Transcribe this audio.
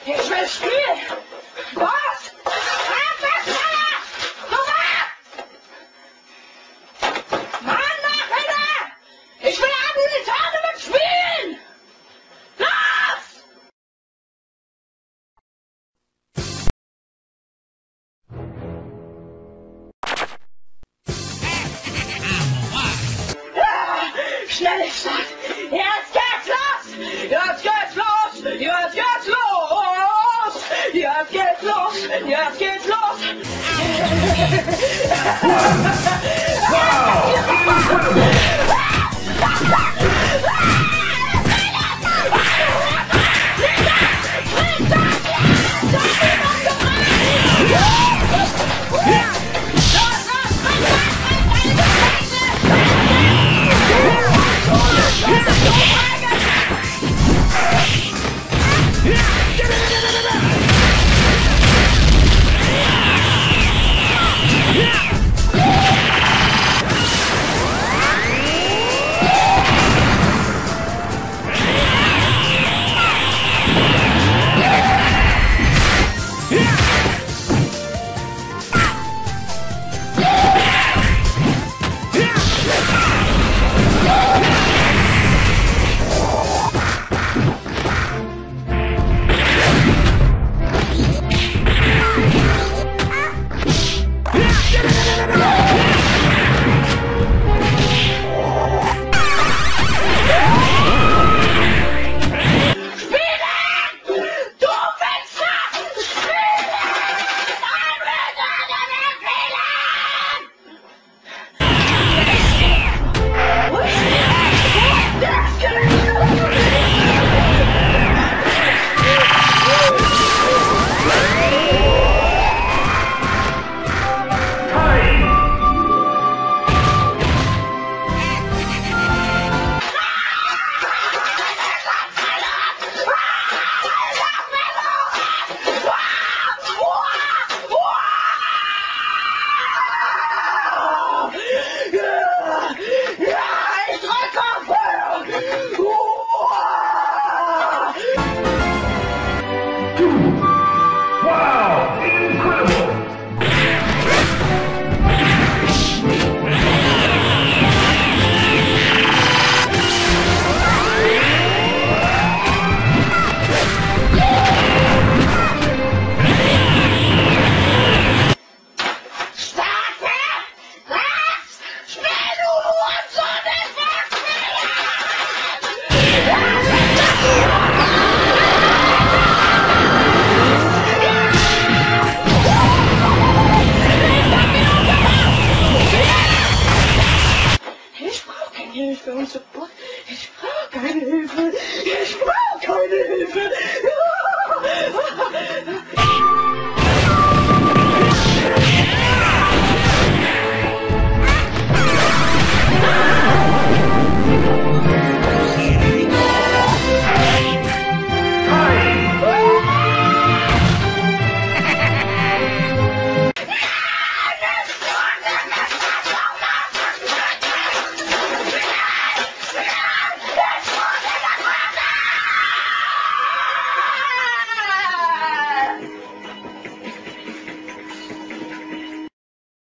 Ich will spielen! Was? Mann, mach wieder! Ich will an die Gitarre mit spielen! Los! Schnell Start! Jetzt geht's los! Jetzt geht's los! Jetzt geht's los! Jetzt geht's los! Jetzt geht's los! Hilfe und Support. Ich brauche keine Hilfe. Ich brauche keine Hilfe.